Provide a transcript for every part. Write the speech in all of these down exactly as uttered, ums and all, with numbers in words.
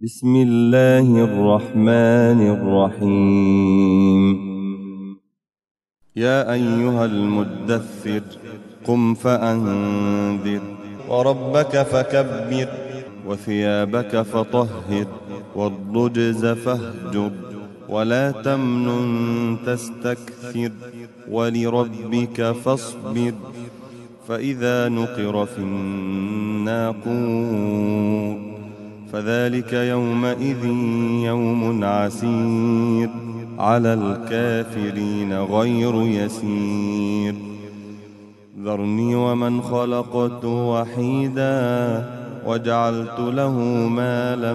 بسم الله الرحمن الرحيم. يا أيها المدثر قم فأنذر وربك فكبر وثيابك فطهر والرجز فاهجر ولا تمنن تستكثر ولربك فاصبر فإذا نقر في الناقور فذلك يومئذ يوم عسير على الكافرين غير يسير. ذرني ومن خلقت وحيدا وجعلت له مالا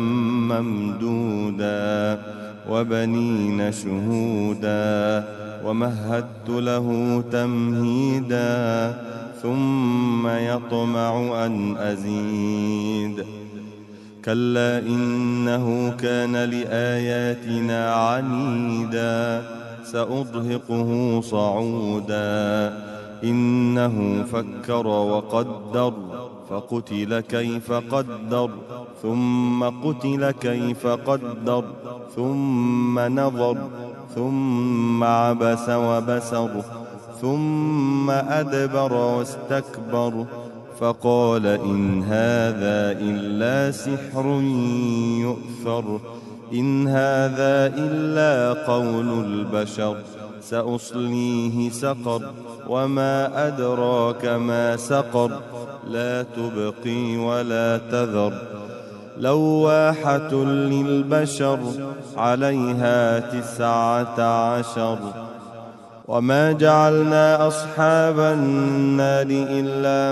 ممدودا وبنين شهودا ومهدت له تمهيدا ثم يطمع أن أزيد. كلا إنه كان لآياتنا عنيدا سأرهقه صعودا. إنه فكر وقدر فقتل كيف قدر ثم قتل كيف قدر ثم نظر ثم عبس وبسر ثم أدبر واستكبر فقال إن هذا إلا سحر يؤثر إن هذا إلا قول البشر سأصليه سقر وما أدراك ما سقر لا تبقي ولا تذر لواحة للبشر عليها تسعة عشر. وما جعلنا أصحاب النار إلا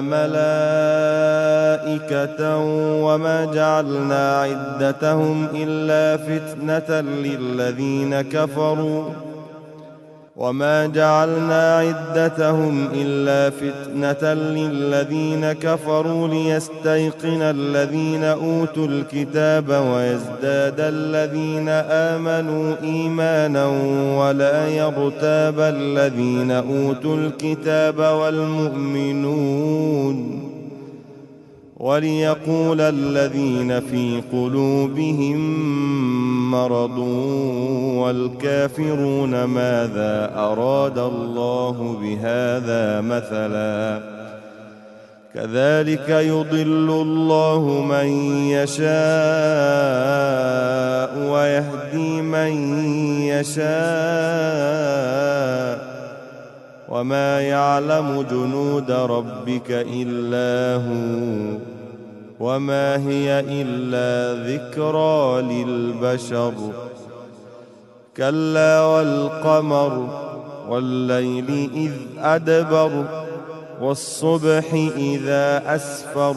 ملائكة وما جعلنا عدتهم إلا فتنة للذين كفروا وما جعلنا عدتهم إلا فتنة للذين كفروا ليستيقن الذين أوتوا الكتاب ويزداد الذين آمنوا إيمانا ولا يرتاب الذين أوتوا الكتاب والمؤمنون وليقول الذين في قلوبهم مرض والكافرون ماذا أراد الله بهذا مثلا كذلك يضل الله من يشاء ويهدي من يشاء وما يعلم جنود ربك إلا هو وما هي إلا ذكرى للبشر. كلا والقمر والليل إذ أدبر والصبح إذا أسفر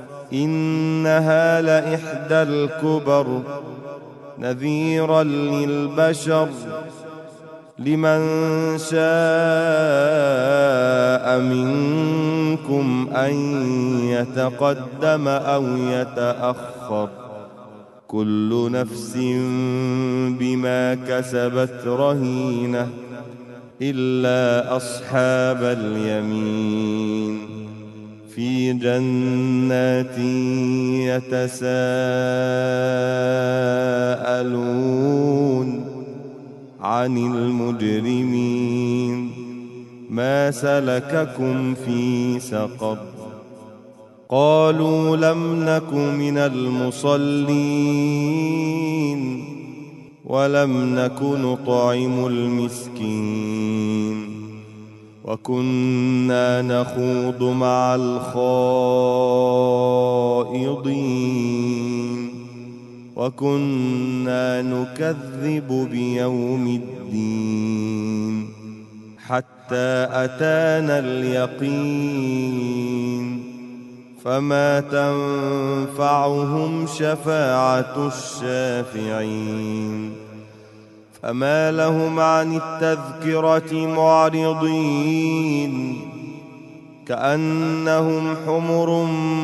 إنها لإحدى الكبر نذيرا للبشر لمن شاء منكم أن يتقدم أو يتأخر كل نفس بما كسبت رهينة إلا أصحاب اليمين في جنات يتساءلون عن المجرمين ما سلككم في سقر قالوا لم نك من المصلين ولم نك نطعم المسكين وكنا نخوض مع الخائضين وكنا نكذب بيوم الدين حتى أتانا اليقين فما تنفعهم شفاعة الشافعين فما لهم عن التذكرة معرضين كأنهم حمر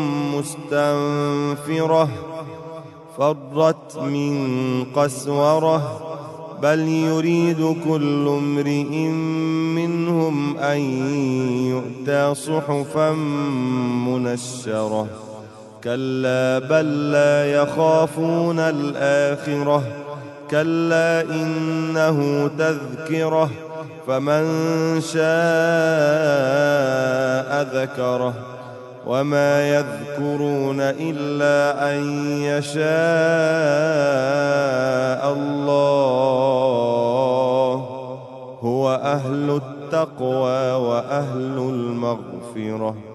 مستنفرة فرت من قسورة بل يريد كل امرئ منهم أن يؤتى صحفا منشرة كلا بل لا يخافون الآخرة كلا إنه تذكرة فمن شاء ذكره وما يذكرون إلا أن يشاء الله هو أهل التقوى وأهل المغفرة.